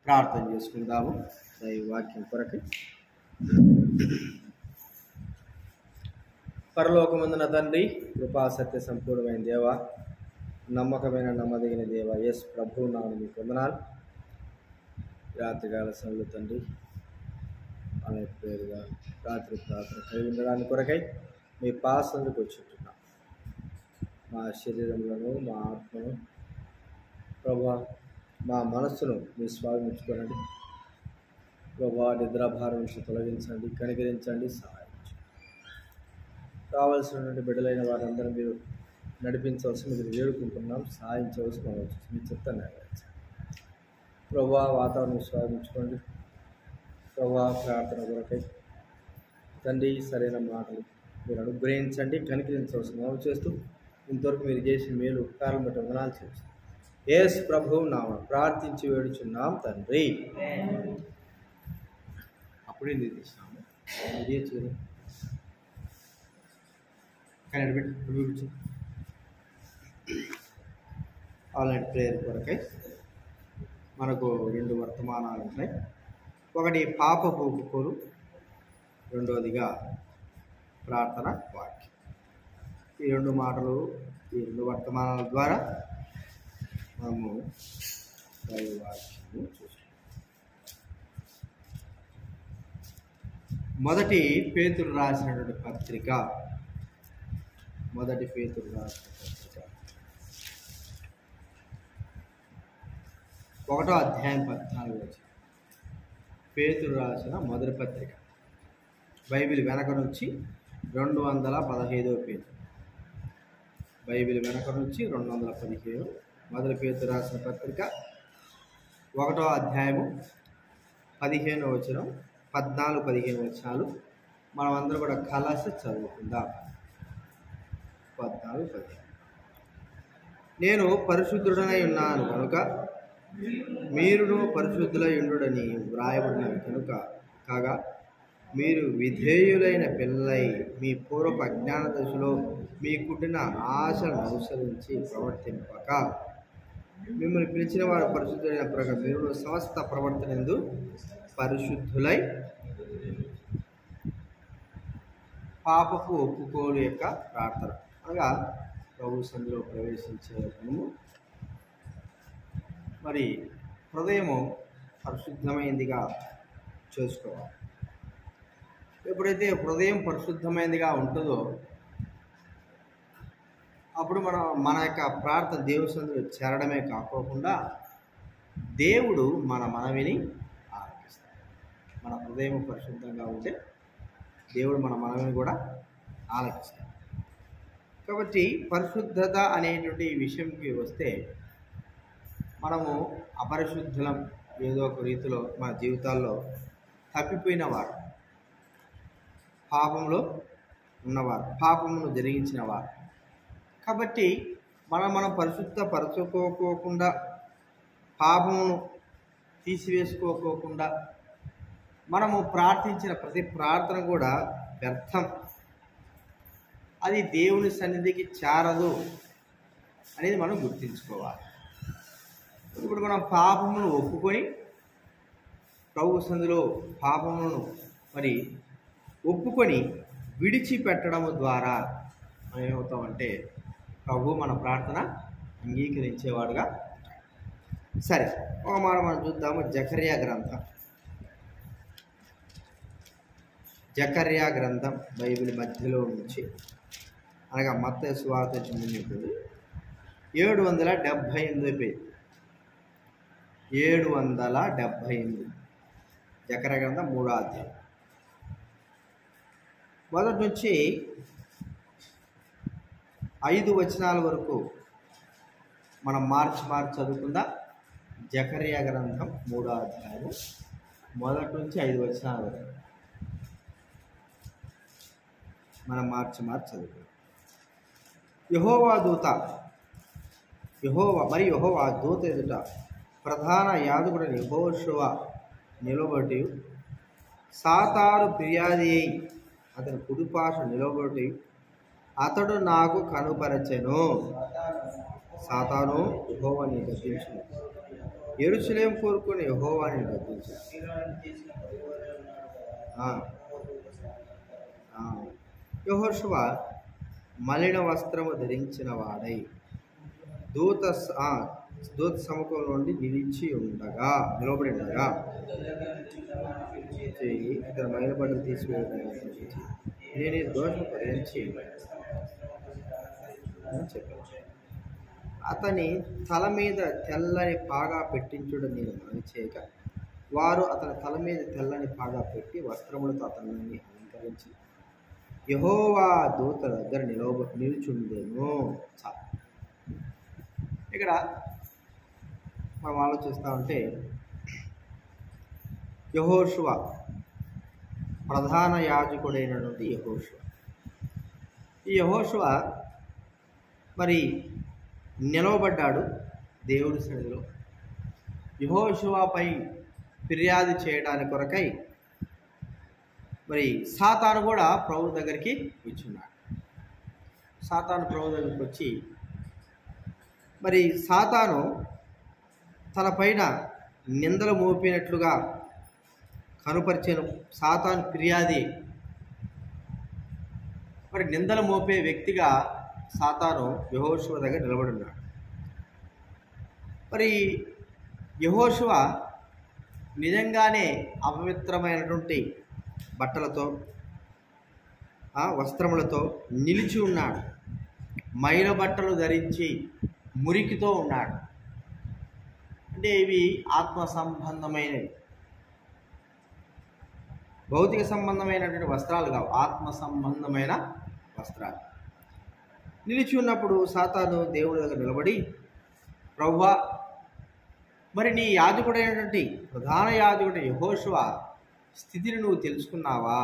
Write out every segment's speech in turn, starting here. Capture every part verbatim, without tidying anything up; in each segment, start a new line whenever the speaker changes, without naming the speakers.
ప్రార్థన చేసుకుందాము. ఈ వాక్యం కొరకు. పరలోకమందున తండ్రి, కృపా సత్య సంపూర్ణమైన దేవ, నమ్మకమైన నమ్మదగిన దేవ, యేసు ప్రభువు నామమున మీకు వందనాలు. రాత్రికాల సమయంలో తండ్రి అనేక పేరుగా రాత్రి ప్రార్థన కలిగి ఉండడానికి కొరకై మీ పాసందుకు వచ్చుంటున్నాం. మా శరీరంలోను మా ఆత్మను ప్రభా, మా మనస్సును మీ స్వాగతించుకోనండి. ప్రభా, నిద్రాభారం నుంచి తొలగించండి, కనికరించండి, సహాయించండి. కావలసినటువంటి బిడ్డలైన వారందరూ మీరు నడిపించవలసి మీరు వేడుకుంటున్నాం. సహాయించవలసి మీ చిత్తం నెరవేర్చండి. ప్రభా, వాతావరణం స్వాగతించుకోండి. ప్రభా, ప్రార్థన కొరకై తండ్రి సరైన మాటలు మీరు అనుగ్రహించండి, కనికరించవలసి మనం చేస్తూ ఇంతవరకు మీరు చేసిన మేలు ఉపకారం బట్టి వందనాలు చేస్తాం. యేసు ప్రభువు నామమున ప్రార్థించి వేడుచున్నాం తండ్రి. అప్పుడే నిర్దేశిస్తాము కానీ పెట్టి ఆన్లైన్ ప్రేయర్ కొరకై మనకు రెండు వర్తమానాలు ఉన్నాయి. ఒకటి పాప ఒప్పుకోలు, రెండవదిగా ప్రార్థన వాక్యం. ఈ రెండు మాటలు, ఈ రెండు వర్తమానాల ద్వారా మనము వాక్యము చూస్తాం. మొదటి పేతురు రాసినటువంటి పత్రిక మొదటి పేతురు రాసిన పత్రిక ఒకటో అధ్యాయం పద్నాలుగు వచ్చి పేతురు రాసిన మొదటి పత్రిక, బైబిల్ వెనక నుంచి రెండు వందల పదహైదవ పేజీ. బైబిల్ వెనక నుంచి రెండు వందల పదిహేను మొదటి పేతురు రాసిన పత్రిక ఒకటో అధ్యాయము పదిహేను వచనం, పద్నాలుగు పదిహేను వచనాలు మనం అందరూ కూడా కలిసి చదువుకుందాం. పద్నాలుగు పదిహేను. నేను పరిశుద్ధుడనై ఉన్నాను కనుక మీరును పరిశుద్ధులై ఉండుడని వ్రాయబడినవి కనుక కాగా మీరు విధేయులైన పిల్లలై మీ పూర్వపు అజ్ఞాన దశలో మీ కుట్టిన ఆశలను అనుసరించి ప్రవర్తింపక మిమ్మల్ని పిలిచిన వారు పరిశుద్ధులైన ప్రకారం మీరు సమస్త ప్రవర్తనందు పరిశుద్ధులై పాపపు ఒప్పుకోలు యొక్క ప్రార్థన అనగా ప్రభు సంధిలో ప్రవేశించే మనము మరి హృదయము పరిశుద్ధమైనదిగా చేసుకోవాలి. ఎప్పుడైతే హృదయం పరిశుద్ధమైనదిగా ఉంటుందో అప్పుడు మనం మన యొక్క ప్రార్థన దేవుని సన్నిధిలో చేరడమే కాకోకుండా దేవుడు మన మనవిని ఆలకిస్తాడు. మన హృదయం పరిశుద్ధంగా ఉంటే దేవుడు మన మనవిని కూడా ఆలకిస్తాడు. కాబట్టి పరిశుద్ధత అనేటువంటి విషయంకి వస్తే మనము అపరిశుద్ధులం, ఏదో ఒక రీతిలో మన జీవితాల్లో తప్పిపోయిన వారు, పాపంలో ఉన్నవారు, పాపమును జరిగించిన వారు. కాబట్టి మనం మనం పరిశుద్ధ పరచుకోకోకుండా, పాపమును తీసివేసుకోకోకుండా మనము ప్రార్థించిన ప్రతి ప్రార్థన కూడా వ్యర్థం, అది దేవుని సన్నిధికి చేరదు అనేది మనం గుర్తుంచుకోవాలి. ఇప్పుడు మనం పాపమును ఒప్పుకొని ప్రభు సన్నిధిలో పాపములను మరి ఒప్పుకొని విడిచిపెట్టడం ద్వారా మనం ఏమవుతామంటే ప్రభు మన ప్రార్థన అంగీకరించేవాడుగా. సరే, ఒక మాట మనం చూద్దాము. జకర్యా గ్రంథం జకర్యా గ్రంథం బైబిల్ మధ్యలో నుంచి అనగా మత్తయి సువార్త చెందినప్పుడు ఏడు వందల డెబ్భై ఎనిమిది పేజీ ఏడు వందల డెబ్భై ఎనిమిది జకర్యా గ్రంథం మూడో అధ్యాయం మొదటి నుంచి ఐదు వచనాల వరకు మనం మార్చి మార్చి చదువుకుందా. జకర్యా గ్రంథం మూడో అధ్యాయం మొదటి నుంచి ఐదు వచనాల వరకు మనం మార్చి మార్చి చదువుకుందాం. యెహోవా దూత యెహోవా మరి యెహోవా దూత ఎదుట ప్రధాన యాజకుడైన యెహోషువ నిలబడి సాతాను ఫిర్యాది అయి అతని కుడిపార్శ నిలబడి అతడు నాకు కనుపరచెను. సాతాను యెహోవాను గద్దించును, యెరూషలేము కోరుకొని యెహోవాని గద్దించారు. యెహోషువ మలిన వస్త్రము ధరించిన వాడై దూత దూత సముఖం నుండి నిలిచి ఉండగా నిలబడి ఉండగా ఇతర మైల బట్టలు తీసివేయడానికి నేను ఈ దోషం పరిహరించి చెప్పాను. అతని తల మీద తెల్లని పాగా పెట్టించుడు నేను మనవి చేయక వారు అతని తల మీద తెల్లని పాగా పెట్టి వస్త్రములతో అతన్ని అలంకరించి యెహోవా దూత దగ్గర నిలవ నిలుచుండెను. చాలు. ఇక్కడ మనం ఆలోచిస్తూ ఉంటే యెహోషువ ప్రధాన యాజకుడైనటువంటి యెహోషువ ఈ యెహోషువ మరి నిలవబడ్డాడు దేవుడి సన్నిధిలో. యెహోషువపై ఫిర్యాదు చేయడానికి కొరకై మరి సాతాను కూడా ప్రభు దగ్గరికి వచ్చున్నాడు. సాతాను ప్రభు దగ్గరికి వచ్చి మరి సాతాను తన పైన నిందలు మోపినట్లుగా కనుపరిచిన సాతాను ఫిర్యాది. మరి నిందలు మోపే వ్యక్తిగా సాతాను యెహోషువ దగ్గర నిలబడి ఉన్నాడు. మరి యెహోషువ నిజంగానే అపవిత్రమైనటువంటి బట్టలతో వస్త్రములతో నిలిచి ఉన్నాడు. మైల బట్టలు ధరించి మురికితో ఉన్నాడు. అంటే ఇవి ఆత్మ సంబంధమైనవి, భౌతిక సంబంధమైనటువంటి వస్త్రాలు కావు, ఆత్మ సంబంధమైన వస్త్రాలు. నిలిచి ఉన్నప్పుడు సాతాను దేవుడి దగ్గర నిలబడి, ప్రభువా, మరి నీ యాజకుడైనటువంటి ప్రధాన యాజకుడు యెహోషువ స్థితిని నువ్వు తెలుసుకున్నావా?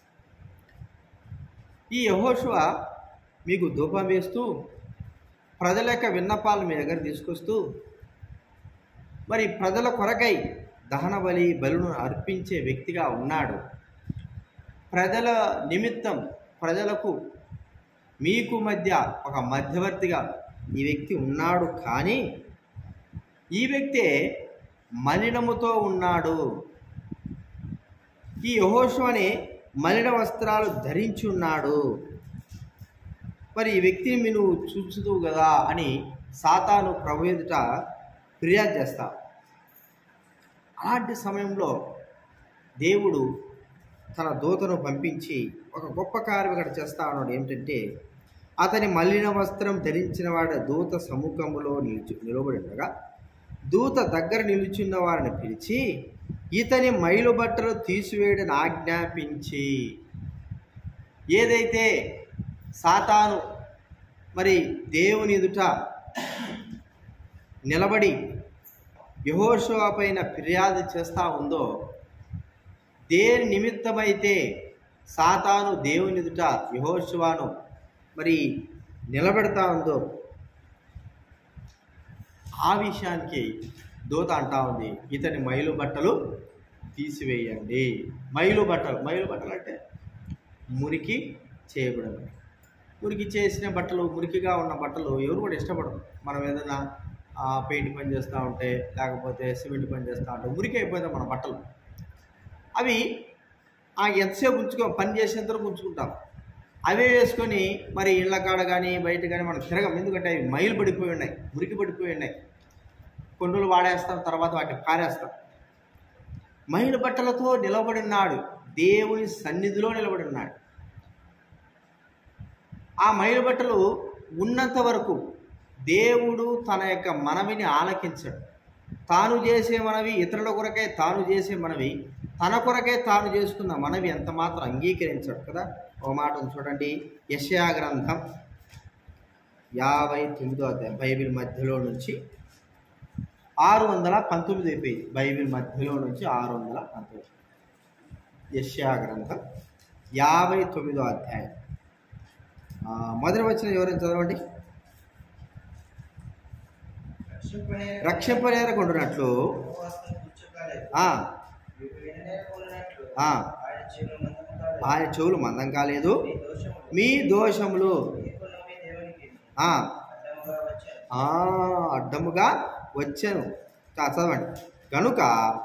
ఈ యెహోషువ మీకు ధూపం వేస్తూ ప్రజల యొక్క విన్నపాలు మీ దగ్గర తీసుకొస్తూ మరి ప్రజల కొరకై దహన బలి బలును అర్పించే వ్యక్తిగా ఉన్నాడు. ప్రజల నిమిత్తం ప్రజలకు మీకు మధ్య ఒక మధ్యవర్తిగా ఈ వ్యక్తి ఉన్నాడు. కానీ ఈ వ్యక్తే మలినముతో ఉన్నాడు. ఈ యెహోషువని మలిన వస్త్రాలు ధరించి ఉన్నాడు. మరి ఈ వ్యక్తిని మీరు చూచుదు కదా అని సాతాను ప్రభు ఎదుట ఫిర్యాదు చేస్తావు. అలాంటి సమయంలో దేవుడు తన దూతను పంపించి ఒక గొప్ప కార్యం ఇక్కడ చేస్తా ఉన్నాడు. ఏమిటంటే, అతని మలిన వస్త్రం ధరించిన వాడు దూత సముఖములో నిలిచి నిలబడి ఉండగా దూత దగ్గర నిలుచున్న వారిని పిలిచి ఇతని మైలు బట్టలు తీసివేయడని ఆజ్ఞాపించి, ఏదైతే సాతాను మరి దేవుని ఎదుట నిలబడి యెహోషువ పైన ఫిర్యాదు చేస్తూ ఉందో, దేని నిమిత్తమైతే సాతాను దేవుని ఎదుట యెహోషువను మరి నిలబెడతా ఉందో ఆ విషయానికి దూత అంటా ఉంది, ఇతని మైలు బట్టలు తీసివేయండి. మైలు బట్టలు మైలు బట్టలు అంటే మురికి చేయబడదు. మురికి చేసిన బట్టలు, మురికిగా ఉన్న బట్టలు ఎవరు కూడా ఇష్టపడరు. మనం ఏదైనా పెయింట్ పని చేస్తూ ఉంటే, లేకపోతే సిమెంట్ పని చేస్తూ ఉంటే మురికి అయిపోతాయి మన బట్టలు. అవి ఎంతసేపు ఉంచుకో పని చేసేంత వరకు ఉంచుకుంటాం. అవే వేసుకొని మరి ఇళ్ళ కాడ కానీ బయట కానీ మనం తిరగం. ఎందుకంటే అవి మైలు పడిపోయి ఉన్నాయి, మురికి పడిపోయి ఉన్నాయి. కొన్ని రోజులు వాడేస్తాం, తర్వాత వాటిని పారేస్తాం. మైలు బట్టలతో నిలబడి ఉన్నాడు, దేవుని సన్నిధిలో నిలబడి ఉన్నాడు. ఆ మైలు బట్టలు ఉన్నంత వరకు దేవుడు తన యొక్క మనవిని ఆలకించడు. తాను చేసే మనవి, ఇతరుల కొరకే తాను చేసే మనవి, తన కొరకే తాను చేసుకున్న మనవి ఎంత మాత్రం అంగీకరించాడు కదా. ఒక మాట చూడండి, యెషయా గ్రంథం యాభై తొమ్మిదో అధ్యాయం, బైబిల్ మధ్యలో నుంచి ఆరు వందల పంతొమ్మిది పేజీ, బైబిల్ మధ్యలో నుంచి ఆరు వందల పంతొమ్మిది, యెషయా గ్రంథం యాభై తొమ్మిదో అధ్యాయం మొదటి వచ్చిన ఎవరైనా చదవండి. రక్షింపనేరకుండునట్లు ఆయన చెవులు మందం కాలేదు, మీ దోషములు అడ్డముగా వచ్చాను. చదవండి. గనుక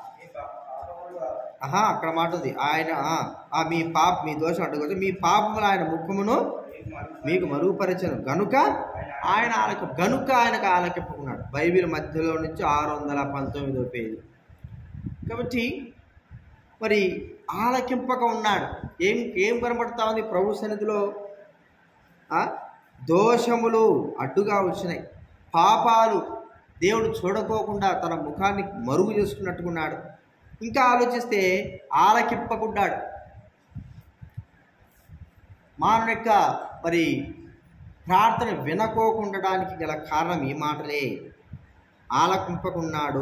ఆహా అక్కడ మాట ఉంది, ఆయన మీ పాప మీ దోషం అడ్డుకోవచ్చు, మీ పాపములు ఆయన ముఖమును మీకు మరుగుపరచను గనుక ఆయన ఆలకి గనుక ఆయనకు ఆలకింపుకున్నాడు. బైబిల్ మధ్యలో నుంచి ఆరు వందల పంతొమ్మిదో పేజీ. కాబట్టి మరి ఆలకింపక ఉన్నాడు. ఏం ఏం కనబడతా ఉంది ప్రభు సన్నిధిలో? దోషములు అడ్డుగా వచ్చినాయి, పాపాలు దేవుడు చూడకోకుండా తన ముఖాన్ని మరుగు చేసుకున్నట్టుకున్నాడు. ఇంకా ఆలోచిస్తే ఆలకింపకున్నాడు. మానవ యొక్క మరి ప్రార్థన వినకోకుండడానికి గల కారణం ఈ మాటలే. ఆలకింపకున్నాడు.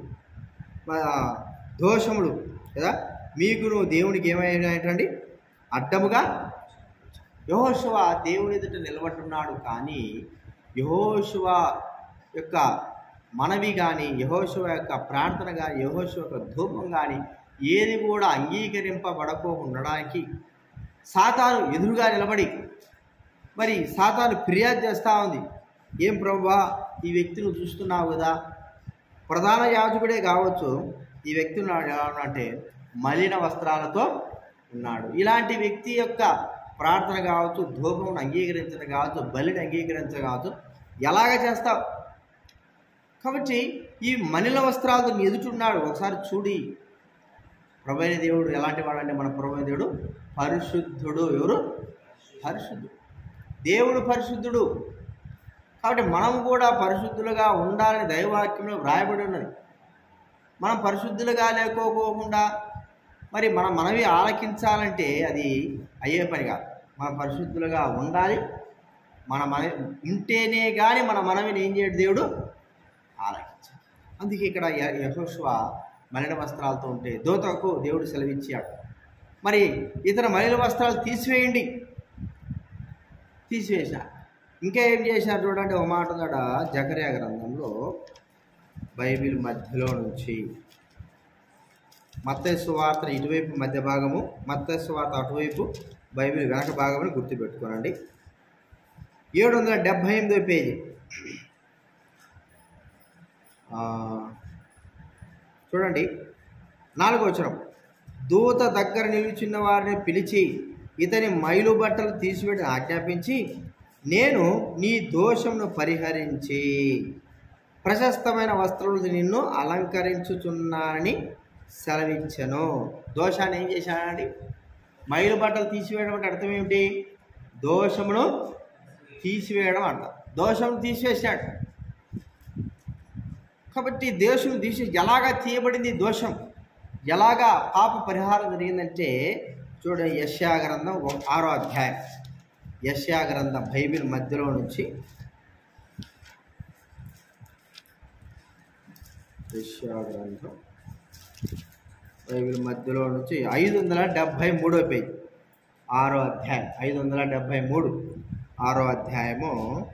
దోషములు కదా మీకు దేవునికి ఏమైనాయంటండి? అడ్డముగా. యెహోషువ దేవుని ఎదుట నిలబడుతున్నాడు, కానీ యెహోషువ యొక్క మనవి కానీ, యెహోషువ యొక్క ప్రార్థన కానీ, యెహోషువ యొక్క ధూపం కానీ ఏది కూడా అంగీకరింపబడకోకుండడానికి సాతాను ఎదురుగా నిలబడి మరి సాతాను ఫిర్యాదు చేస్తూ ఉంది. ఏం ప్రభువా, ఈ వ్యక్తిని చూస్తున్నావు కదా, ప్రధాన యాజకుడే కావచ్చు, ఈ వ్యక్తి అంటే మలిన వస్త్రాలతో ఉన్నాడు. ఇలాంటి వ్యక్తి యొక్క ప్రార్థన కావచ్చు, ధూపం అంగీకరించడం కావచ్చు, బలిని అంగీకరించడం కావచ్చు, ఎలాగ చేస్తావు? కాబట్టి ఈ మలిన వస్త్రాలతో నీ ఎదుటున్నాడు. ఒకసారి చూడి. ప్రభువైన దేవుడు ఎలాంటి వాడంటే మన ప్రభువైన దేవుడు పరిశుద్ధుడు. ఎవరు? పరిశుద్ధుడు. దేవుడు పరిశుద్ధుడు. కాబట్టి మనం కూడా పరిశుద్ధులుగా ఉండాలని దైవవాక్యంలో వ్రాయబడి ఉన్నది. మనం పరిశుద్ధులుగా లేకోకుండా మరి మన మనవి ఆలకించాలంటే అది అయ్యే పని కాదు. మనం పరిశుద్ధులుగా ఉండాలి. మన మన ఉంటేనే కానీ మన మనవిని ఏం చేయడు దేవుడు? ఆలకించాలి. అందుకే ఇక్కడ యెహోషువ మలిన వస్త్రాలతో ఉంటే దోతకు దేవుడు సెలవిచ్చాడు, మరి ఇతర మలిన వస్త్రాలు తీసివేయండి. తీసివేశారు. ఇంకా ఏం చేశారు చూడండి. ఒక మాట ఉన్నాడ జకర్యా గ్రంథంలో బైబిల్ మధ్యలో నుంచి మత్తయి సువార్త ఇటువైపు మధ్య భాగము, మత్తయి సువార్త అటువైపు, బైబిల్ వెనక భాగమని గుర్తుపెట్టుకోనండి. ఏడు వందల డెబ్భై ఎనిమిదో పేజీ చూడండి. నాలుగో వచనం. దూత దగ్గర నిలుచున్న వారిని పిలిచి ఇతని మైలు బట్టలు తీసివేయడం ఆజ్ఞాపించి, నేను నీ దోషమును పరిహరించి ప్రశస్తమైన వస్త్రములు నిన్ను అలంకరించుచున్నానని సెలవిచ్చను. దోషాన్ని ఏం చేశానండి? మైలు బట్టలు తీసివేయడం అంటే అర్థం ఏమిటి? దోషమును తీసివేయడం అంట. దోషం తీసివేశాడు. కాబట్టి దోషం తీసి ఎలాగా తీయబడింది? దోషం ఎలాగా పాప పరిహారం జరిగిందంటే చూడండి, యెషయా గ్రంథం ఆరో అధ్యాయం. యెషయా గ్రంథం బైబిల్ మధ్యలో నుంచి యెషయా గ్రంథం బైబిల్ మధ్యలో నుంచి ఐదు వందల డెబ్భై మూడో పేజీ, ఆరో అధ్యాయం. ఐదు వందల డెబ్భై మూడు ఆరో అధ్యాయము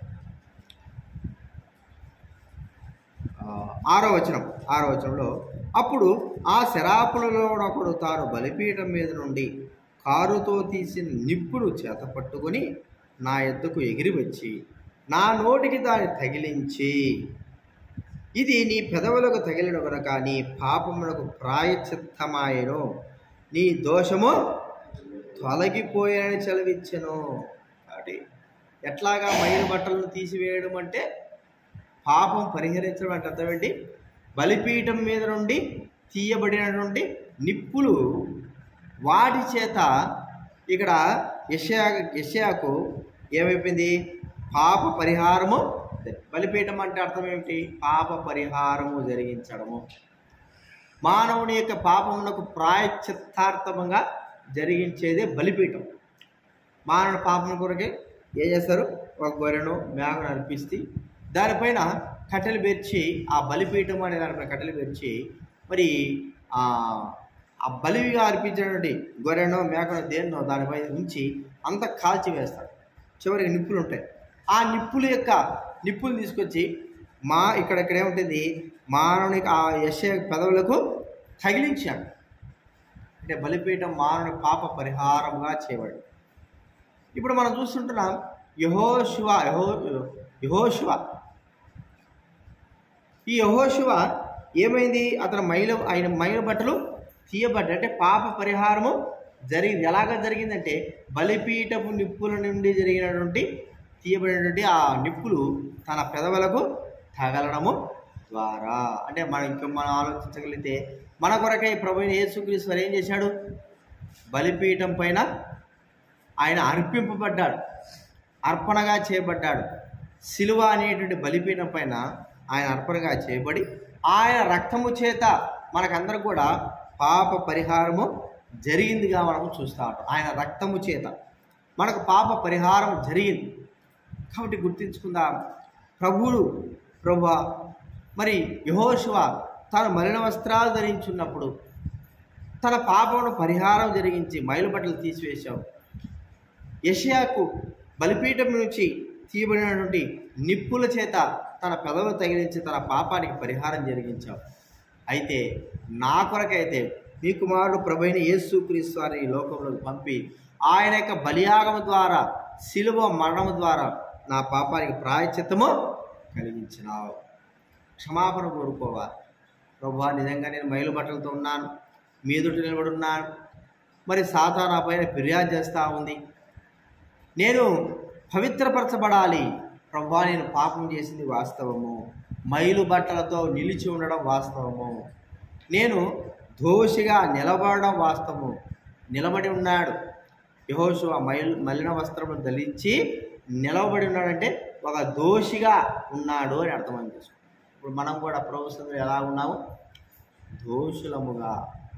ఆరో వచనం. ఆరో వచనంలో, అప్పుడు ఆ శరాపులలో ఒకడు తాను బలిపీఠం మీద నుండి కారుతో తీసిన నిప్పులు చేత పట్టుకొని నా ఎద్దుకు ఎగిరి వచ్చి నా నోటికి దాన్ని తగిలించి, ఇది నీ పెదవులకు తగిలిన కనుక నీ పాపములకు ప్రాయశ్చిత్తమాయెను, నీ దోషము తొలగిపోయానని సెలవిచ్చెను. కాబట్టి ఎట్లాగా మైలు బట్టలను తీసివేయడం అంటే పాపం పరిహరించడం అంటే అర్థమేంటి? బలిపీఠం మీద నుండి తీయబడినటువంటి నిప్పులు వాటి చేత ఇక్కడ యెషయా యెషయాకు ఏమైపోయింది? పాప పరిహారము. బలిపీఠం అంటే అర్థం ఏమిటి? పాప పరిహారము జరిగించడము. మానవుని యొక్క పాపమునకు ప్రాయశ్చిత్తార్థముగా జరిగించేదే బలిపీఠం. మానవుని పాపం కొరకే ఏం చేస్తారు? ఒక గొర్రెను మేకను అర్పిస్తే దానిపైన కట్టెలు పేర్చి, ఆ బలిపీఠం అనే దానిపైన కట్టెలు పేర్చి మరి ఆ బలిగా అర్పించినటువంటి గొర్రెనో మేకనో దేన్నో దానిపై ఉంచి అంత కాల్చి వేస్తాడు. చివరికి నిప్పులు ఉంటాయి. ఆ నిప్పుల యొక్క నిప్పులు తీసుకొచ్చి మా ఇక్కడ ఇక్కడ ఏముంటుంది? మానవునికి ఆ యెషయా పెదవులకు తగిలించాడు. అంటే బలిపీఠం మానవుని పాప పరిహారంగా చేయబడి. ఇప్పుడు మనం చూస్తుంటున్నాం యెహోషువ యెహో యెహోషువ ఈ యెహోషువ ఏమైంది? అతను మైల ఆయన మైల బట్టలు తీయబడ్డాయి. అంటే పాప పరిహారము జరిగింది. ఎలాగ జరిగిందంటే బలిపీఠపు నిప్పుల నుండి జరిగినటువంటి తీయబడినటువంటి ఆ నిప్పులు తన పెదవులకు తగలడము ద్వారా. అంటే మనం ఇంకా మనం ఆలోచించగలిగితే మన కొరకై ప్రభువైన యేసుక్రీస్తు వారు ఏం చేశాడు? బలిపీఠం పైన ఆయన అర్పింపబడ్డాడు, అర్పణగా చేయబడ్డాడు. సిలువ అనేటువంటి బలిపీఠం పైన ఆయన అర్పణగా చేయబడి ఆయన రక్తము చేత మనకందరూ కూడా పాప పరిహారము జరిగిందిగా మనము చూస్తూ ఉంటాం. ఆయన రక్తము చేత మనకు పాప పరిహారం జరిగింది. కాబట్టి గుర్తించుకుందాం, ప్రభువులు ప్రభువా మరి యెహోషువ తన మలిన వస్త్రాలు ధరించున్నప్పుడు తన పాపమును పరిహారం జరిగించి మైలుబట్టలు తీసివేశావు. యెషయాకు బలిపీఠం నుంచి తీయబడినటువంటి నిప్పుల చేత తన పెదవులు తగిలించి తన పాపానికి పరిహారం జరిగించావు. అయితే నా కొరకైతే నీ కుమారుడు ప్రభువైన యేసుక్రీస్తు వారిని ఈ లోకంలోకి పంపి ఆయన యొక్క బలియాగం ద్వారా శిలువ మరణం ద్వారా నా పాపానికి ప్రాయశ్చిత్తము కలిగించినావు. క్షమాపణ కోరుకోవాలి. ప్రభువా, నిజంగా నేను మైలు బట్టలతో ఉన్నాను, మీ ఎదుట నిలబడి ఉన్నాను, మరి సాతాను నా పైన ఫిర్యాదు చేస్తూ ఉంది, నేను పవిత్రపరచబడాలి. ప్రభువా, నేను పాపం చేసింది వాస్తవము, మైలు బట్టలతో నిలిచి ఉండడం వాస్తవము, నేను దోషిగా నిలబడడం వాస్తవము. నిలబడి ఉన్నాడు యెహోషువ, మైలు మలిన వస్త్రమును ధరించి నిలబడి ఉన్నాడంటే ఒక దోషిగా ఉన్నాడు అని అర్థమని చేసుకో. ఇప్పుడు మనం కూడా ప్రభు సన్నిధిలో ఎలా ఉన్నాము? దోషులముగా,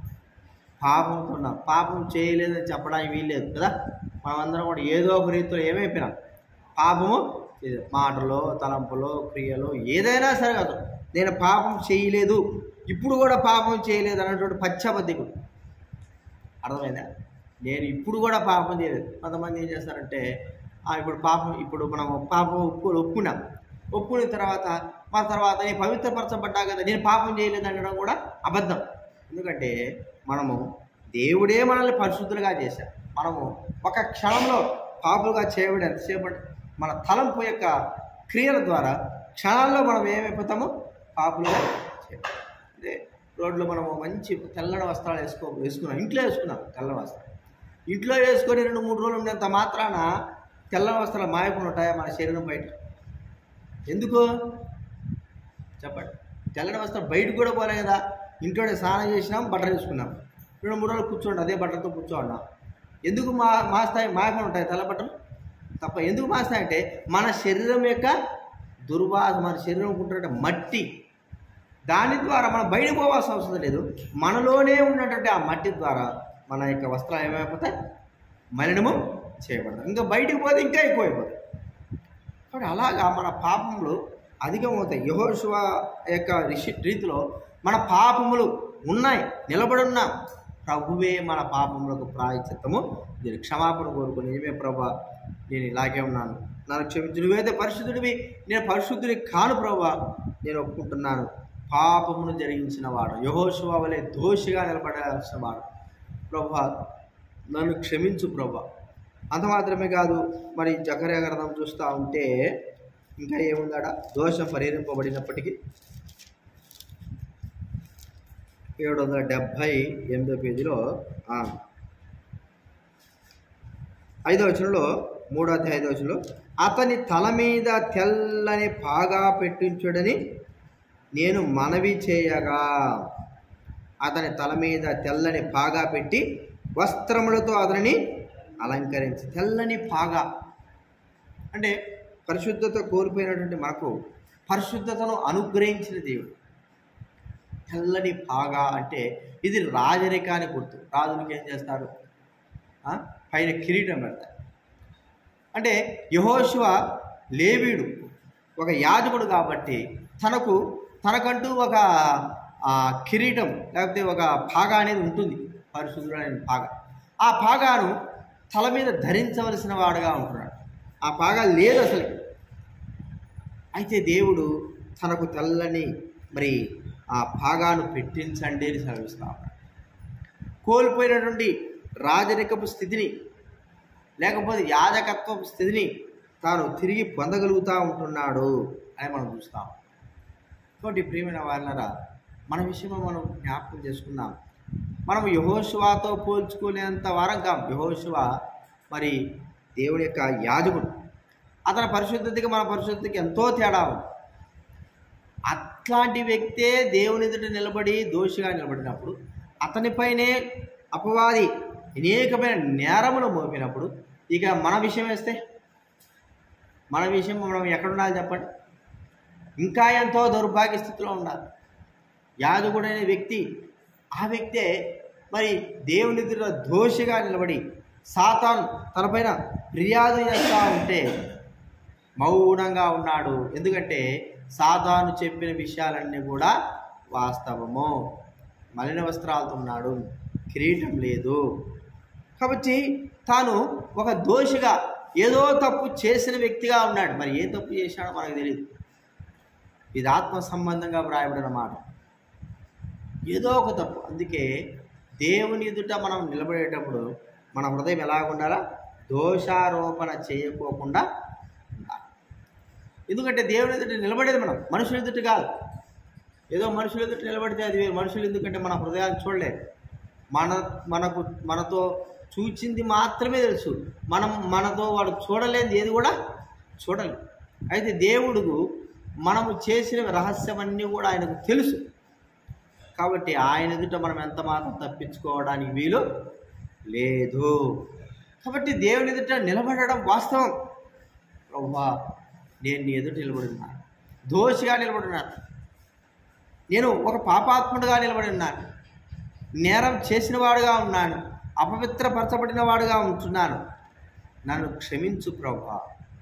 పాపంతో ఉన్నాం. పాపం చేయలేదని చెప్పడానికి వీల్లేదు కదా. మనమందరం కూడా ఏదో ఒక రీతిలో ఏమైపోయినాం, పాపము మాటలో, తలంపులో, క్రియలో, ఏదైనా సరే కాదు నేను పాపం చేయలేదు, ఇప్పుడు కూడా పాపం చేయలేదు అన్నటువంటి పశ్చాబద్ధికుడు. అర్థమైందా? నేను ఇప్పుడు కూడా పాపం చేయలేదు. కొంతమంది ఏం చేస్తారంటే ఇప్పుడు పాపం ఇప్పుడు మనం పాపం ఒప్పు ఒప్పుకున్నాం ఒప్పుకున్న తర్వాత మన తర్వాత నేను పవిత్రపరచబడ్డా కదా, నేను పాపం చేయలేదు అనడం కూడా అబద్ధం. ఎందుకంటే మనము దేవుడే మనల్ని పరిశుద్ధులుగా చేశాడు. మనము ఒక క్షణంలో పాపులుగా చేయబడి ఎంతసేపటి మన తలంపు యొక్క క్రియల ద్వారా క్షణాల్లో మనం ఏమైపోతాము? పాపులుగా చేయబడి. అదే రోడ్లో మనము మంచి తెల్లని వస్త్రాలు వేసుకో వేసుకున్నాం ఇంట్లో వేసుకున్నాం తెల్లని వస్త్రాలు ఇంట్లో వేసుకొని రెండు మూడు రోజులు ఉండేంత మాత్రాన తెల్లని వస్త్రాలు మాయకుండా ఉంటాయా మన శరీరం బయట? ఎందుకు చెప్పండి? తెల్లని వస్త్రం బయటకు కూడా పోలే కదా. ఇంట్లోనే స్నానం చేసినాం, బట్టలు వేసుకున్నాం, రెండు మూడు రోజులు కూర్చోండి అదే బట్టలతో కూర్చోన్నాం. ఎందుకు మా మాస్తాయి మాయకుండా ఉంటాయి తెల్ల బట్టలు? తప్ప ఎందుకు మాస్తాయంటే మన శరీరం యొక్క దుర్వాస, మన శరీరం ఉంటుంటే మట్టి, దాని ద్వారా మనం బయటకు పోవాల్సిన అవసరం లేదు. మనలోనే ఉన్నటువంటి ఆ మట్టి ద్వారా మన యొక్క వస్త్రాలు ఏమైపోతాయి? మలినము చేయబడతాయి. ఇంకా బయటకు పోతే ఇంకా ఎక్కువ అయిపోతాయి. కాబట్టి అలాగా మన పాపములు అధికమవుతాయి. యెహోషువ యొక్క రీతిలో మన పాపములు ఉన్నాయి, నిలబడి ఉన్నాం. ప్రభువే మన పాపములకు ప్రాయశ్చిత్తము, నేను క్షమాపణ కోరుకుని నిజమే ప్రభా నేను ఇలాగే ఉన్నాను, నన్ను క్షమించు, నువ్వైతే పరిశుద్ధుడివి, నేను పరిశుద్ధుడి కాను ప్రభా, నేను ఒప్పుకుంటున్నాను. పాపమును జరిగించిన వాడు యెహోషువ వలె దోషిగా నిలబడాల్సిన వాడు ప్రభా, నన్ను క్షమించు ప్రభా. అంత మాత్రమే కాదు, మరి జకర్యా గ్రంథం చూస్తూ ఉంటే ఇంకా ఏముందాడ? దోషం పరిహరింపబడినప్పటికీ ఏడు వందల డెబ్భై ఎనిమిదో పేజీలో ఐదో వచనంలో, మూడో అధ్యాయ ఐదో వచనంలో, అతని తల మీద తెల్లని పాగా పెట్టించుడని నేను మనవి చేయగా, అతని తల మీద తెల్లని పాగా పెట్టి వస్త్రములతో అతనిని అలంకరించి. తెల్లని పాగా అంటే పరిశుద్ధత కోల్పోయినటువంటి మనకు పరిశుద్ధతను అనుగ్రహించిన దేవుడు. తెల్లని పాగా అంటే ఇది రాజరికాన్ని గుర్తు. రాజులకి ఏం చేస్తారు? పైన కిరీటం పెడతారు. అంటే యెహోషువ లేవీయుడు, ఒక యాజకుడు కాబట్టి తనకు తనకంటూ ఒక కిరీటం లేకపోతే ఒక పాగా అనేది ఉంటుంది, పరిశుద్ధుడైన పాగా. ఆ పాగాను తల మీద ధరించవలసిన వాడుగా ఉంటున్నాడు. ఆ పాగా లేదు అసలు. అయితే దేవుడు తనకు తెల్లని మరి ఆ పాగాను పెట్టించండి అని సెలవిస్తా ఉన్నాడు. కోల్పోయినటువంటి రాజరికపు స్థితిని లేకపోతే యాజకత్వపు స్థితిని తాను తిరిగి పొందగలుగుతూ ఉంటున్నాడు అని మనం చూస్తాం. కాబట్టి ప్రియమైన వాళ్ళరా, మన విషయంలో మనం జ్ఞాపకం చేసుకుందాం. మనం యెహోషువతో పోల్చుకునేంత వారం కాం. యెహోషువ మరి దేవుని యొక్క యాజకుడు. అతని పరిశుద్ధతకి మన పరిశుద్ధతకి ఎంతో తేడా ఉంది. అట్లాంటి వ్యక్తే దేవుని ఎదుట నిలబడి దోషిగా నిలబడినప్పుడు అతనిపైనే అపవాది అనేకమైన నేరములు మోపినప్పుడు ఇక మన విషయం వేస్తే మన విషయం మనం ఎక్కడుండాలి చెప్పండి? ఇంకా ఎంతో దౌర్భాగ్య స్థితిలో ఉండాలి. యాజకుడైన వ్యక్తి, ఆ వ్యక్తే మరి దేవుని ఎదుట దోషిగా నిలబడి సాతాను తనపైన ఫిర్యాదు చేస్తూ ఉంటే మౌనంగా ఉన్నాడు. ఎందుకంటే సాతాను చెప్పిన విషయాలన్నీ కూడా వాస్తవము. మలిన వస్త్రాలతో ఉన్నాడు, కిరీటం లేదు. కాబట్టి తాను ఒక దోషిగా ఏదో తప్పు చేసిన వ్యక్తిగా ఉన్నాడు. మరి ఏ తప్పు చేశాడో మనకు తెలియదు. ఇది ఆత్మ సంబంధంగా వ్రాయబడిన మాట. ఏదో ఒక తప్పు. అందుకే దేవుని ఎదుట మనం నిలబడేటప్పుడు మన హృదయం ఎలాగ ఉండాలా? దోషారోపణ చేయకోకుండా ఉండాలి. ఎందుకంటే దేవుని ఎదుట నిలబడేది మనం, మనుషుల ఎదుట కాదు. ఏదో మనుషుల ఎదుట నిలబడితే అది వేరు. మనుషులు ఎందుకంటే మన హృదయాన్ని చూడలేదు. మన మనకు మనతో చూచింది మాత్రమే తెలుసు. మనం మనతో వాడు చూడలేనిది ఏది కూడా చూడలేదు. అయితే దేవుడు మనము చేసిన రహస్యమన్నీ కూడా ఆయనకు తెలుసు. కాబట్టి ఆయన ఎదుట మనం ఎంత మాత్రం తప్పించుకోవడానికి వీలు లేదు. కాబట్టి దేవుని ఎదుట నిలబడడం వాస్తవం. ప్రభువా, నేను నీ ఎదుట నిలబడినాను, దోషిగా నిలబడినాను, నేను ఒక పాపాత్ముడిగా నిలబడి ఉన్నాను, నేరం చేసిన వాడుగా ఉన్నాను, అపవిత్రపరచబడిన వాడుగా ఉంటున్నాను, నన్ను క్షమించు ప్రభువా.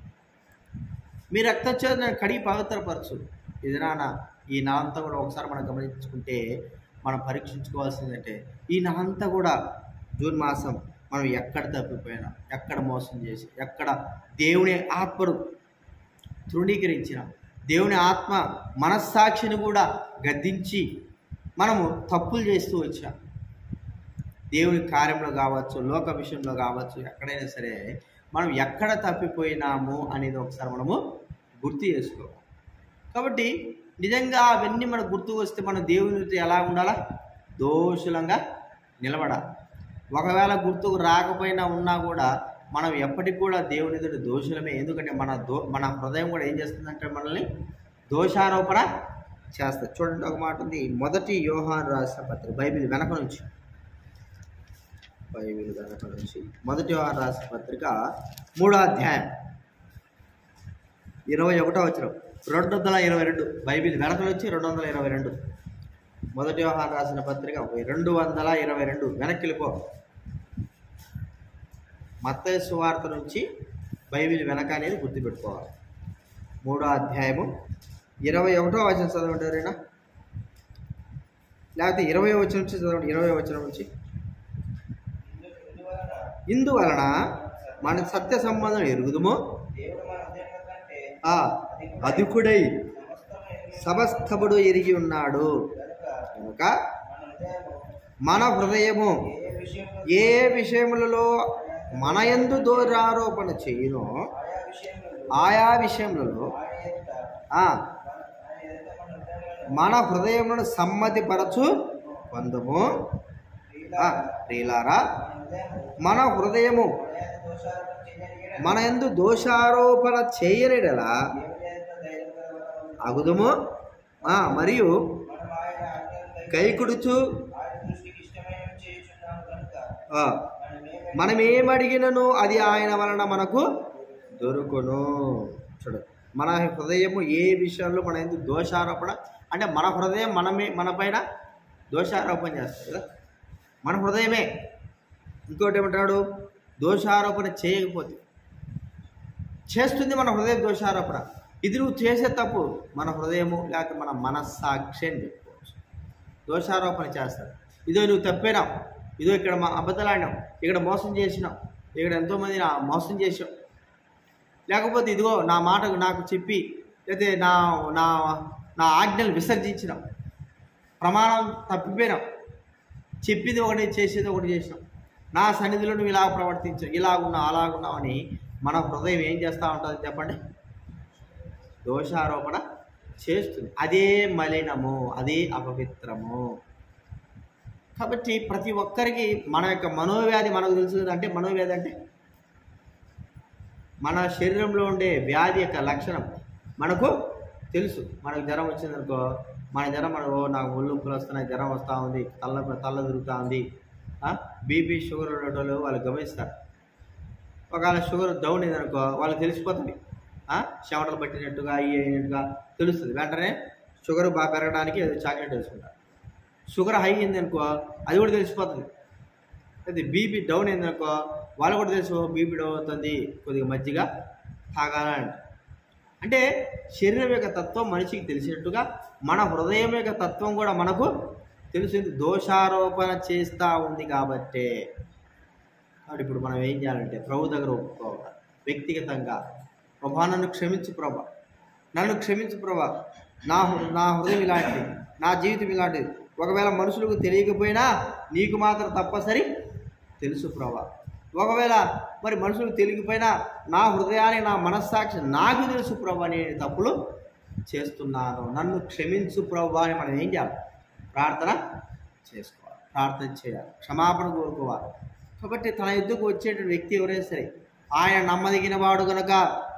మీ రక్తం చేత నన్ను కడిగి పవిత్రపరచు. ఇది నాన్న ఈ నా అంతా కూడా ఒకసారి మనం గమనించుకుంటే మనం పరీక్షించుకోవాల్సిందంటే ఈ నా అంతా కూడా జూన్ మాసం మనం ఎక్కడ తప్పిపోయినా, ఎక్కడ మోసం చేసి, ఎక్కడ దేవుని ఆత్మను తృణీకరించిన, దేవుని ఆత్మ మనస్సాక్షిని కూడా గద్దించి మనము తప్పులు చేస్తూ వచ్చాం. దేవుని కార్యంలో కావచ్చు, లోక విషయంలో కావచ్చు, ఎక్కడైనా సరే మనం ఎక్కడ తప్పిపోయినాము అనేది ఒకసారి మనము గుర్తు చేసుకోవాలి. కాబట్టి నిజంగా అవన్నీ మనకు గుర్తుకు వస్తే మనం దేవుని ఎలా ఉండాలా? దోషులంగా నిలబడాలి. ఒకవేళ గుర్తుకు రాకపోయినా ఉన్నా కూడా మనం ఎప్పటికి కూడా దేవుని ఎదుట దోషులమే. ఎందుకంటే మన దో మన హృదయం కూడా ఏం చేస్తుందంటే మనల్ని దోషారోపణ చేస్తుంది. చూడండి, ఒక మాట ఉంది. మొదటి యోహాను రాసిన పత్రిక, బైబిల్ వెనక నుంచి బైబిల్ వెనక నుంచి మొదటి యోహాను రాసిన పత్రిక మూడో అధ్యాయం ఇరవై ఒకటో వచనం, రెండు వందల ఇరవై రెండు బైబిల్ వెనక నుంచి రెండు వందల ఇరవై రెండు మొదటి యోహాను రాసిన పత్రిక రెండు వందల ఇరవై రెండు వెనక్కి వెళ్ళిపో. మత్తయి సువార్త నుంచి బైబిల్ వెనక అనేది గుర్తుపెట్టుకోవాలి. మూడో అధ్యాయము ఇరవై ఒకటో వచనం చదవండి ఎవరైనా, లేకపోతే ఇరవై వచనం నుంచి చదవండి. ఇరవై వచనం నుంచి, ఇందువలన మన సత్య సంబంధం ఎరుగుదుము, అధికుడై సమస్తముడు ఎరిగి ఉన్నాడు కనుక మన హృదయము ఏ విషయములలో మన యందు దోషారోపణ చేయునో ఆయా విషయములలో మన హృదయమును సమ్మతిపరచు పొందుము. ప్రియులారా, మన హృదయము మన యందు దోషారోపణ చేయనిడలా అగుదుము, మరియు కైకుడుచు మనమేమడిగినను అది ఆయన వలన మనకు దొరుకును. చూడు, మన హృదయము ఏ విషయంలో మన ఎందుకు దోషారోపణ అంటే మన హృదయం మనమే మన పైన దోషారోపణ చేస్తుంది కదా, మన హృదయమే. ఇంకోటి ఏమంటాడు? దోషారోపణ చేయకపోతే చేస్తుంది మన హృదయం దోషారోపణ. ఇది నువ్వు చేసే తప్పు మన హృదయము లేకపోతే మన మనస్సాక్షి అని చెప్పుకోవచ్చు. దోషారోపణ చేస్తాడు. ఇదో నువ్వు తప్పినావు, ఇదో ఇక్కడ మా అబద్ధాలాడినావు, ఇక్కడ మోసం చేసినావు, ఇక్కడ ఎంతోమంది నా మోసం చేసావు, లేకపోతే ఇదిగో నా మాటకు నాకు చెప్పి లేకపోతే నా నా నా ఆజ్ఞలు విసర్జించినావు, ప్రమాణం తప్పిపోయినావు, చెప్పింది ఒకటి చేసేది ఒకటి చేసినావు, నా సన్నిధిలో నువ్వు ఇలా ప్రవర్తించావు, ఇలాగున్నావు అలాగున్నావు అని మన హృదయం ఏం చేస్తూ ఉంటుంది చెప్పండి? దోషారోపణ చేస్తుంది. అదే మలినము, అదే అపవిత్రము. కాబట్టి ప్రతి ఒక్కరికి మన యొక్క మనోవ్యాధి మనకు తెలుసు. అంటే మనోవ్యాధి అంటే మన శరీరంలో ఉండే వ్యాధి యొక్క లక్షణం మనకు తెలుసు. మనకు జ్వరం వచ్చిందనుకో, మన జ్వరం మనకు నాకు ఒళ్ళు నొప్పులు వస్తున్నాయి, జ్వరం వస్తూ ఉంది, తల్ల తల్ల తిరుగుతూ ఉంది, బీపీ షుగర్ ఉండేటోళ్ళు వాళ్ళు గమనిస్తారు. ఒకవేళ షుగర్ డౌన్ అయిందనుకో వాళ్ళకి తెలిసిపోతుంది, చెమటలు పట్టినట్టుగా అయ్యి అయినట్టుగా తెలుస్తుంది. వెంటనే షుగర్ బాగా పెరగడానికి చాక్లెట్ వేసుకుంటారు. షుగర్ హై అయిందనుకో అది కూడా తెలిసిపోతుంది. అది బీపీ డౌన్ అయిందనుకో వాళ్ళు కూడా తెలుసు బీపీ డౌన్ అవుతుంది, కొద్దిగా మజ్జిగ తాగాలని. అంటే శరీరం యొక్క తత్వం మనిషికి తెలిసినట్టుగా మన హృదయం యొక్క తత్వం కూడా మనకు తెలిసింది. దోషారోపణ చేస్తూ ఉంది కాబట్టే. కాబట్టి ఇప్పుడు మనం ఏం చేయాలంటే ప్రభు దగ్గర ఒప్పుకోవాలి వ్యక్తిగతంగా. ప్రభా నన్ను క్షమించు ప్రభా, నన్ను క్షమించు ప్రభా, నా నా హృదయం ఇలాంటిది, నా జీవితం ఇలాంటిది. ఒకవేళ మనుషులకు తెలియకపోయినా నీకు మాత్రం తప్పనిసరి తెలుసు ప్రభా. ఒకవేళ మరి మనుషులకు తెలియకపోయినా నా హృదయాన్ని, నా మనస్సాక్షి నాకు తెలుసు ప్రభా, నేను తప్పులు చేస్తున్నాను, నన్ను క్షమించు ప్రభా అని మనం ఏం చేయాలి? ప్రార్థన చేసుకోవాలి, ప్రార్థన చేయాలి, క్షమాపణ కోరుకోవాలి. కాబట్టి తన ఎద్దుకు వచ్చేటువంటి వ్యక్తి ఎవరైనా సరే ఆయన నమ్మదగిన వాడు కనుక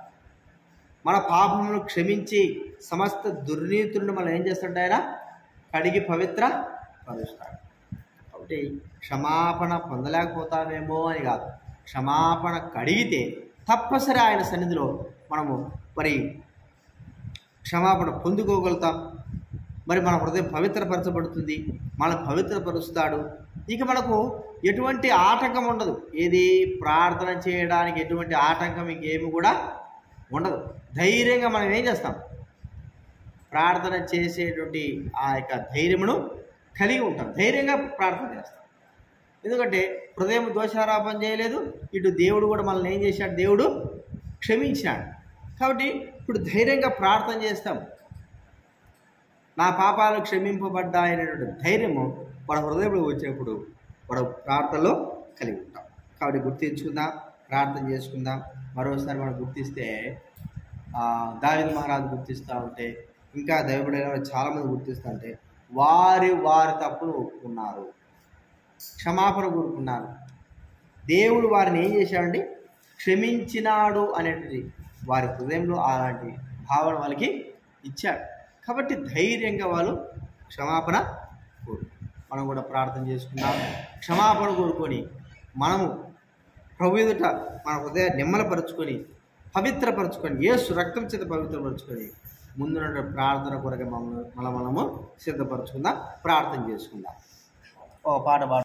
మన పాపములను క్షమించి సమస్త దుర్నీతులను మనం ఏం చేస్తాడు? ఆయన కడిగి పవిత్ర పరుస్తాడు. కాబట్టి క్షమాపణ పొందలేకపోతామేమో అని కాదు, క్షమాపణ కడిగితే తప్పనిసరి ఆయన సన్నిధిలో మనము మరి క్షమాపణ పొందుకోగలుగుతాం. మరి మన హృదయం పవిత్రపరచబడుతుంది, మన పవిత్రపరుస్తాడు. ఇక మనకు ఎటువంటి ఆటంకం ఉండదు. ఏది ప్రార్థన చేయడానికి ఎటువంటి ఆటంకం ఇంకేమి కూడా ఉండదు. ధైర్యంగా మనం ఏం చేస్తాం? ప్రార్థన చేసేటువంటి ఆ యొక్క ధైర్యమును కలిగి ఉంటాం, ధైర్యంగా ప్రార్థన చేస్తాం. ఎందుకంటే హృదయం దోషారోపణ చేయలేదు, ఇటు దేవుడు కూడా మనల్ని ఏం చేశాడు? దేవుడు క్షమించాడు. కాబట్టి ఇప్పుడు ధైర్యంగా ప్రార్థన చేస్తాం. నా పాపాలు క్షమింపబడ్డాయనేటువంటి ధైర్యము మన హృదయంలో వచ్చినప్పుడు మన ప్రార్థనలో కలిగి ఉంటాం. కాబట్టి గుర్తించుకుందాం, ప్రార్థన చేసుకుందాం. మరోసారి మనం గుర్తిస్తే దావీదు మహారాజు గుర్తిస్తూ ఉంటే, ఇంకా దైవబడిన చాలామంది గుర్తిస్తూ ఉంటే వారి వారి తప్పులు ఒప్పుకున్నారు, క్షమాపణ కోరుకున్నారు. దేవుడు వారిని ఏం చేశాడండి? క్షమించినాడు అనేటువంటి వారి హృదయంలో అలాంటి భావన వాళ్ళకి ఇచ్చాడు. కాబట్టి ధైర్యంగా వాళ్ళు క్షమాపణ కోరు. మనం కూడా ప్రార్థన చేసుకున్నాం, క్షమాపణ కోరుకొని మనము ప్రభు ఎదుట మన హృదయాన్ని నిమ్మలపరుచుకొని పవిత్రపరచుకొని యేసు రక్తం చేత పవిత్రపరచుకొని ముందున్న ప్రార్థన కొరకు మనం మనం మనము సిద్ధపరచుకుందాం, ప్రార్థన చేసుకుందాం. ఓ పాట పాడు.